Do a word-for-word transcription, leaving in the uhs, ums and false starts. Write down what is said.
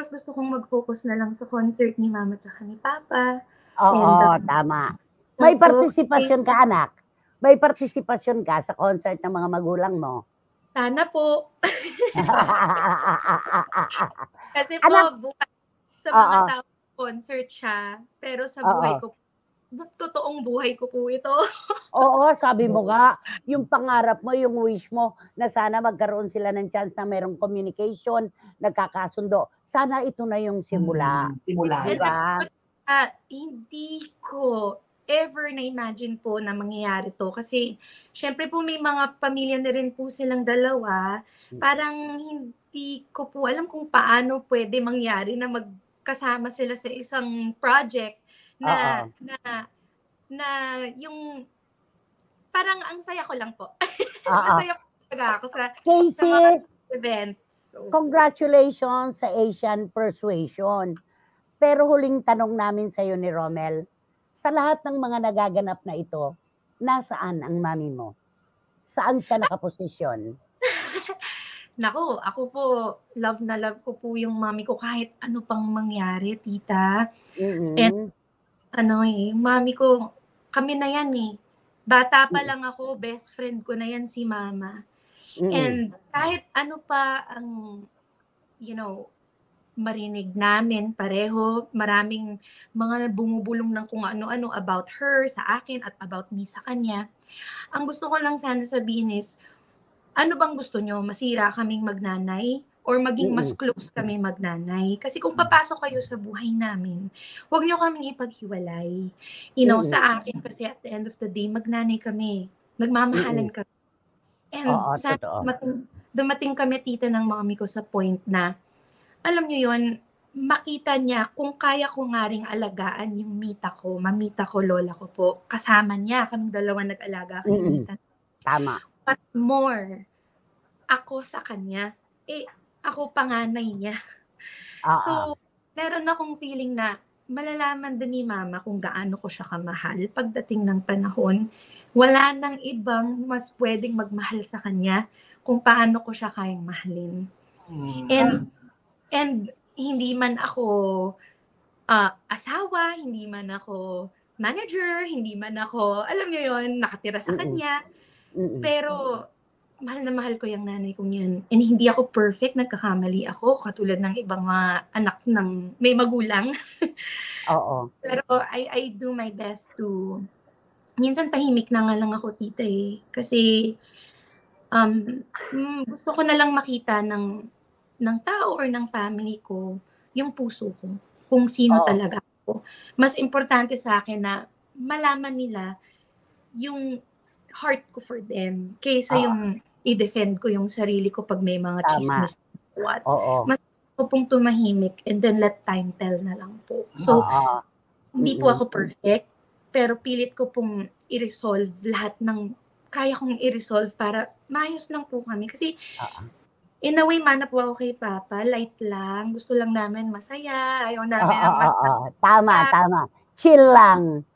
mas gusto kong mag-focus na lang sa concert ni mama tsaka ni papa. And, Oo, um, tama. May opo, partisipasyon ka, anak? May partisipasyon ka sa concert ng mga magulang mo? Sana po. Kasi po, Anak bukas sa mga Oo. tao concert siya, pero sa buhay Oo. ko bu totoong buhay ko po ito. Oo, sabi mo nga, yung pangarap mo, yung wish mo na sana magkaroon sila ng chance na merong communication, nagkakasundo. Sana ito na yung simula, Mm, simula. di And alam ba? mo ah, hindi ko ever na-imagine po na mangyayari 'to kasi siyempre po may mga pamilya na rin po silang dalawa, Hmm. parang hindi ko po alam kung paano puwede mangyari na magkasama sila sa isang project na Oo. na na yung parang ang saya ko lang po. Oo. Masaya po talaga ako sa sa mga Casey events. Opo. congratulations sa Asian Persuasion. Pero huling tanong namin sa'yo ni Romel, sa lahat ng mga nagaganap na ito, nasaan ang mommy mo? Saan siya nakaposisyon? Naku, ako po love na love ko po yung mommy ko kahit ano pang mangyari, tita. And Mm. ano, eh, mommy ko kami na yan, eh. Bata pa Mm. lang ako, best friend ko na yan si mama. Mm. And kahit ano pa ang, you know, marinig namin pareho, maraming mga bumubulong ng kung ano-ano about her sa akin at about me sa kanya. Ang gusto ko lang sana sabihin is, ano bang gusto niyo, masira kaming magnanay or maging mas Mm. close kami magnanay? Kasi kung papasok kayo sa buhay namin, wag niyo kaming ipaghiwalay. You know, Mm. sa akin kasi at the end of the day, magnanay kami, Mm. nagmamahalan kami. And Oo, sana totoo. dumating dumating kami tita ng mommy ko sa point na, alam niyo yun, makita niya kung kaya ko nga ring alagaan yung mita ko, mamita ko, lola ko po, kasama niya, kaming dalawa nag-alaga kay Mm. mita. Tama. But more, ako sa kanya, eh, ako panganay niya. Oo. So, meron akong feeling na malalaman din ni mama kung gaano ko siya kamahal pagdating ng panahon. Wala ng ibang mas puwedeng magmahal sa kanya kung paano ko siya kayang mahalin. Hmm. And and hindi man ako, ah, asawa, hindi man ako manager, hindi man ako, alam niyo yun, nakatira sa Mm. kanya, Mm. pero mahal na mahal ko yung nanay kong yun. And hindi ako perfect, nagkakamali ako katulad ng ibang mga anak ng may magulang. Oo. Pero I I do my best to minsan tahimik na nga lang ako tita, eh, kasi, um, hmm, gusto ko na lang makita ng ng tao or ng family ko yung puso ko, kung sino Oo. talaga ako. Mas importante sa'kin na malaman nila yung heart ko for them kaysa Oo. yung i-defend ko yung sarili ko 'pag may mga Tama. tsismis what. Oo. Mas gusto ko pong tumahimik and then let time tell na lang po. So, Oo. hindi po Mm. ako perfect, pero pilit ko pong i-resolve lahat ng kaya kong i-resolve para maayos lang po kami. Kasi Oo. in a way, mana po ako kay papa, light lang, gusto lang namin masaya, ayaw namin Oo, ng mas oo. Tama, tama. Chill lang.